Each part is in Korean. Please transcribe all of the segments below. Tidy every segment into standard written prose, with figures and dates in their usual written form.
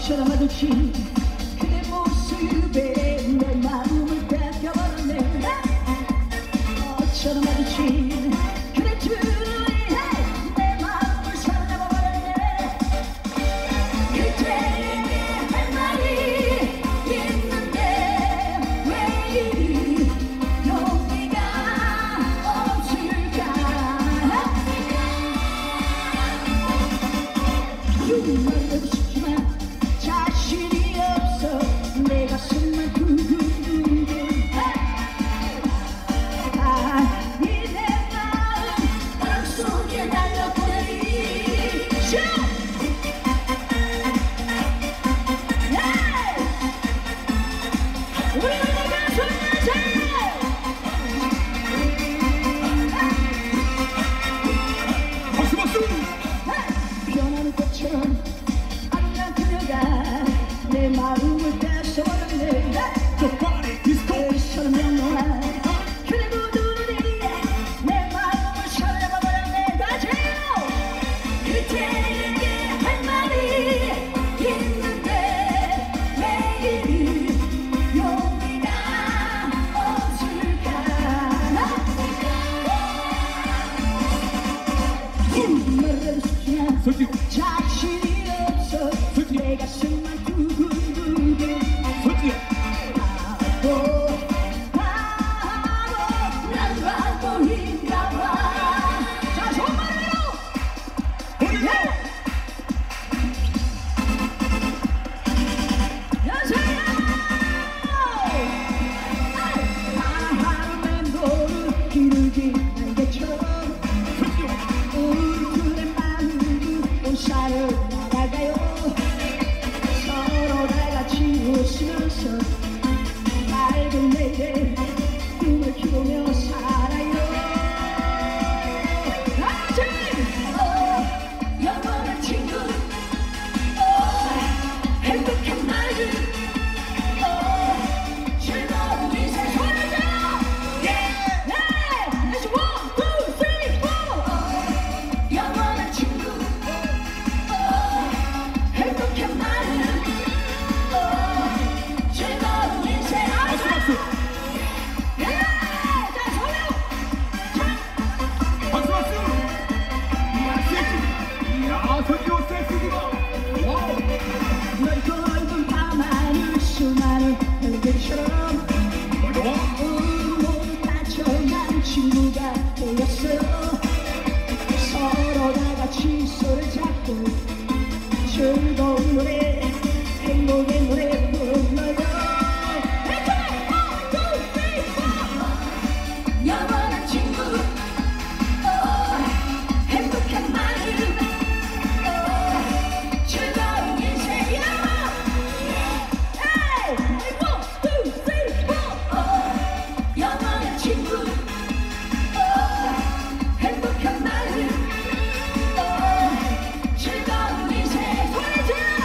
너처럼 마주친 그대 모습에 내 마음을 뺏겨버렸네. 너처럼 마주친 그대 주름에 내 마음을 사로잡아버렸네. 그대에게 할 말이 있는데 왜 이리 용기가 없을까. 말하고 싶지만 자신이 없어 내 가슴만 두근두근. 이내 마음 바람 속에 날려보내리. 우리 노래가 소리나세요. 박수 박수. 변하는 꽃처럼 아름다운 그녀가 내 마음을 뺏어버렸네. 그처럼 영롱한 그대 구두리에 내 마음을 사로잡아버렸네. 다시요. 그대에게 할 말이 있는데 왜 이리 용기가 없을까. 말하고 싶지만 솔직히 자신이 없어 내 가슴만 두근두근. 솔직히 난 바보인가 봐. 자, 정말로 어디가? 여세요. 하루 맴도는 기르기 날개처럼 우리들의 마음이 온살을 날아가요. 서로 다같이 웃으면서 밝은 내일에 꿈을 키우며 살아요. 다같이 영원한 친구, 행복한 마음, 즐거운 인생 소리를 질러. Let's 1, 2, 3, 4. 영원한 친구, 행복한 마음, 즐거운 인생. 박수 박수. 자, 서요. 박수 박수. 섹시. 야 선지호 섹시기가. 와우. 널 걷은 밤하늘 수많은 별들처럼 모두 다쳐간 친구가 되었어요. 서로 다같이 손을 잡고 즐거운 노래 행복의 노래 불러요. 영원한 친구, 행복한 마음, 즐거운 인생이야. Hey! 1, 2, 3, 4. 영원한 친구, 행복한 마음, 즐거운 인생. 소리 질러.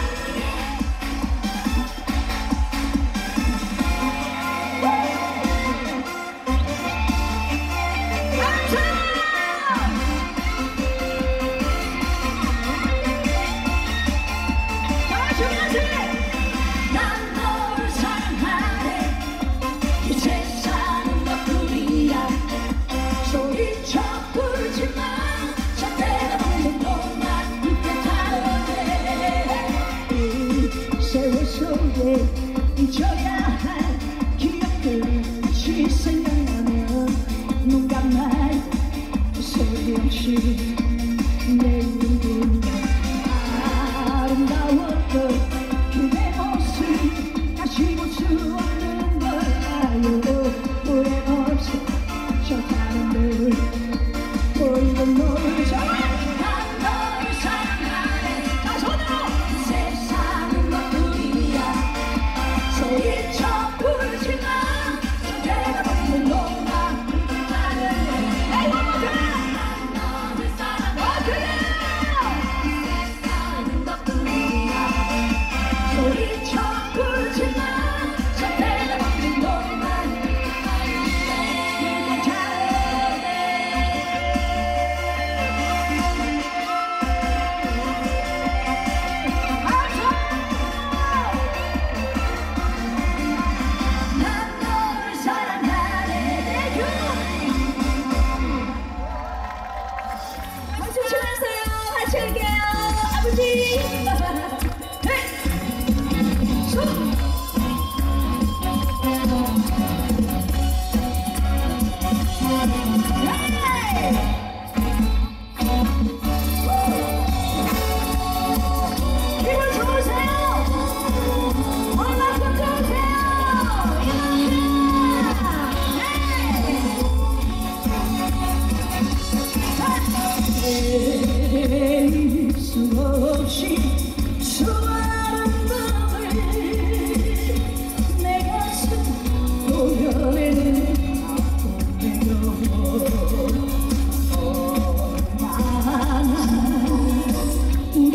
난 너를 사랑하네. 이 세상은 너뿐이야. 소리쳐 부르지마. 저때가 없는 너만 느껴타네. 이 세월 속에 잊어야 할 기억들 다시 생각나면 눈 감아 소리 없이 내 이름 아름다웠던 그대 모습 다시 볼 수 없는 걸까요. 후회 없이 저 다른 늘 보이는 너를 난 너를 사랑하네. 자, 손으로. 세상은 너뿐이야. 소리쳐 부르지마. 저때가 없는 너만 나는 내 one more time.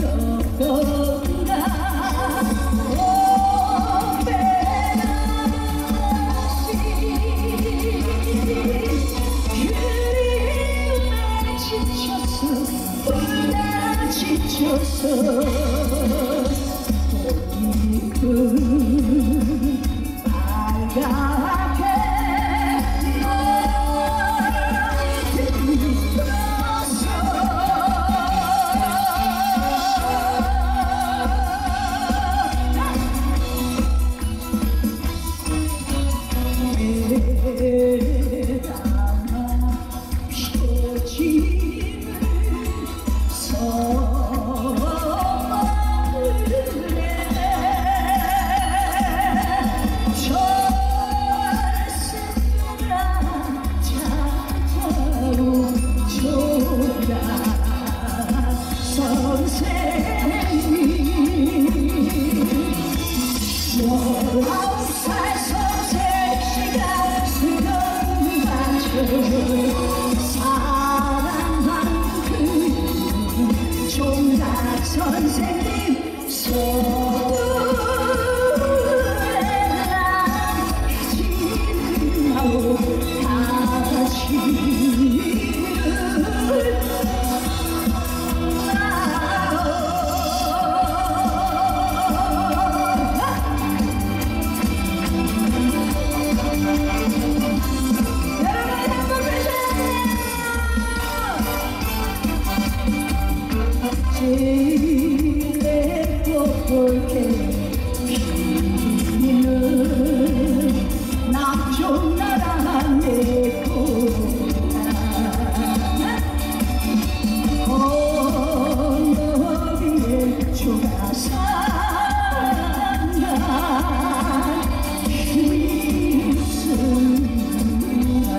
있었던가 그리움에 지쳐서 울다 지쳐서 꽃잎은 빨갛게 선생님 소리랑 지나고 제일 예뻐볼게 피는 남쪽 나라 내 고향 언덕 위에 조가산나 힘쓰나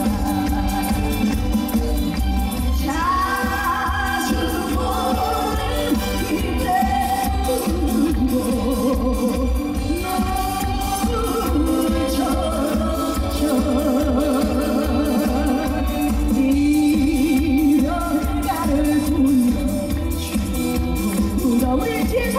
자주 보는 그대 우리